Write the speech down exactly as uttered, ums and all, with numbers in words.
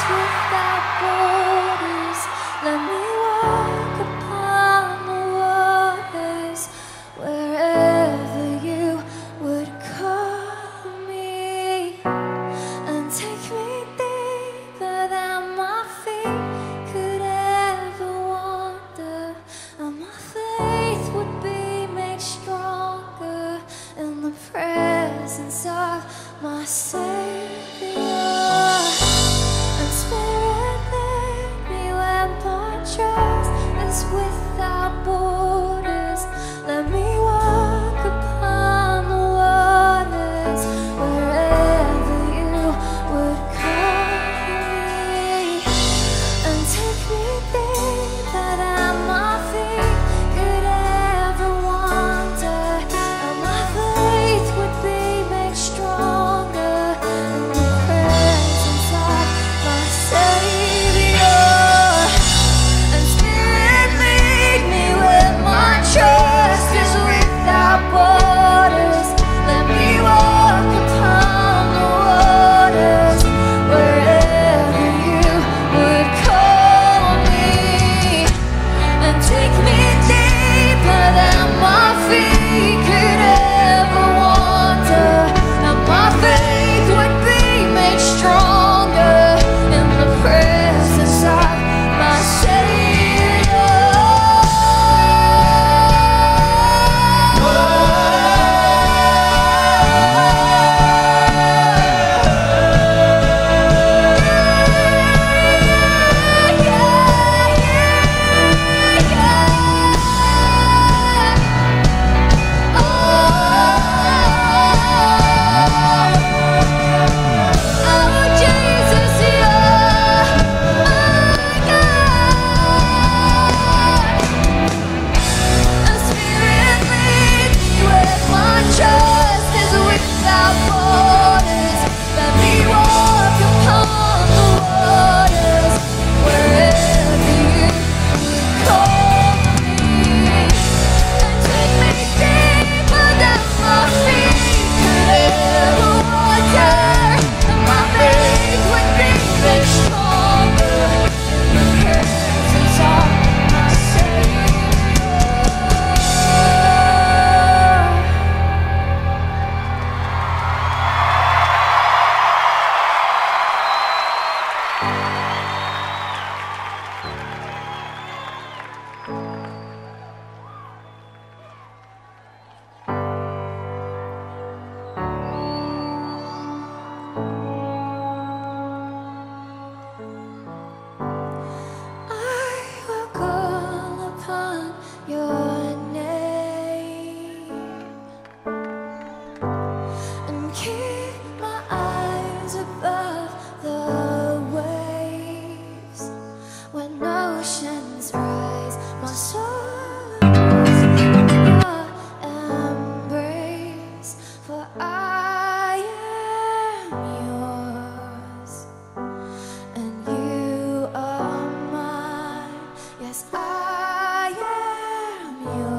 without borders. Let me walk upon the waters wherever you would call me, and take me deeper than my feet could ever wander, and my faith would be made stronger in the presence of my Savior. And Spirit, lead me where my trust is without borders. Let me walk upon the waters wherever you would call me, and take me deeper than my feet could ever wander, and my faith would be made stronger in the presence of my Savior. And Spirit, lead me where my trust is without borders. Let me walk upon the waters wherever you would call me, and take me deeper than my feet could ever wander, and my faith would be made stronger in the presence of my Savior. Trust is without borders. Let me walk upon the waters wherever you would call me, and take me deeper than my feet could ever wander, and my faith would be made stronger in the presence of my Savior. I will call upon your name and keep my eyes above the waves. When oceans rise, my soul is in your embrace, for I am yours and you are mine. Yes, I am yours.